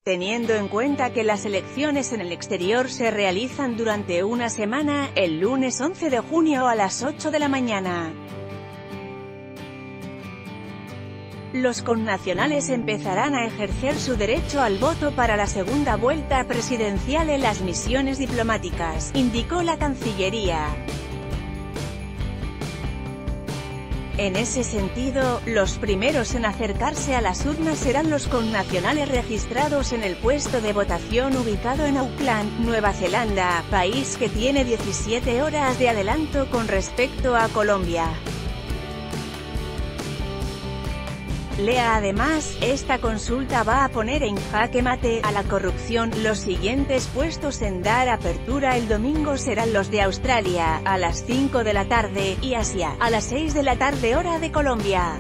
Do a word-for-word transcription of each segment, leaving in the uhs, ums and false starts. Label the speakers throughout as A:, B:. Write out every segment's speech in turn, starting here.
A: Teniendo en cuenta que las elecciones en el exterior se realizan durante una semana, el lunes once de junio a las ocho de la mañana. Los connacionales empezarán a ejercer su derecho al voto para la segunda vuelta presidencial en las misiones diplomáticas, indicó la Cancillería. En ese sentido, los primeros en acercarse a las urnas serán los connacionales registrados en el puesto de votación ubicado en Auckland, Nueva Zelanda, país que tiene diecisiete horas de adelanto con respecto a Colombia. Lea además, esta consulta va a poner en jaque mate a la corrupción. Los siguientes puestos en dar apertura el domingo serán los de Australia, a las cinco de la tarde, y Asia, a las seis de la tarde hora de Colombia.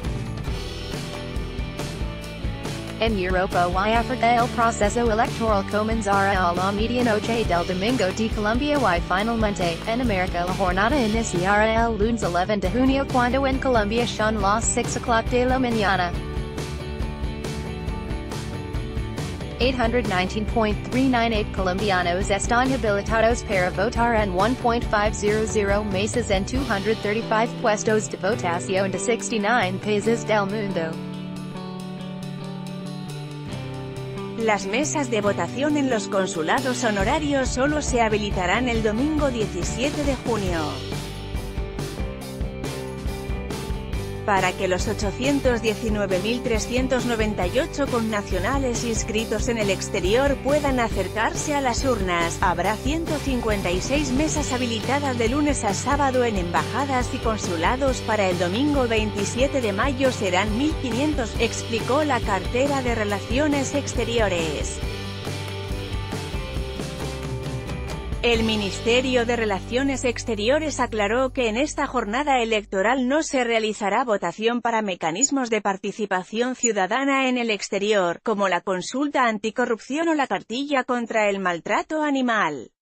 B: En Europa y África el proceso electoral comenzará a la medianoche del domingo de Colombia y finalmente, en América la jornada iniciará el lunes once de junio cuando en Colombia son las seis o'clock de la mañana. eight hundred nineteen point three nine eight colombianos están habilitados para votar en one point five hundred meses en two hundred thirty-five puestos de votación de sixty-nine países del mundo.
A: Las mesas de votación en los consulados honorarios solo se habilitarán el domingo diecisiete de junio. Para que los ochocientos diecinueve mil trescientos noventa y ocho connacionales inscritos en el exterior puedan acercarse a las urnas, habrá ciento cincuenta y seis mesas habilitadas de lunes a sábado en embajadas y consulados. Para el domingo veintisiete de mayo serán mil quinientos, explicó la cartera de Relaciones Exteriores. El Ministerio de Relaciones Exteriores aclaró que en esta jornada electoral no se realizará votación para mecanismos de participación ciudadana en el exterior, como la consulta anticorrupción o la cartilla contra el maltrato animal.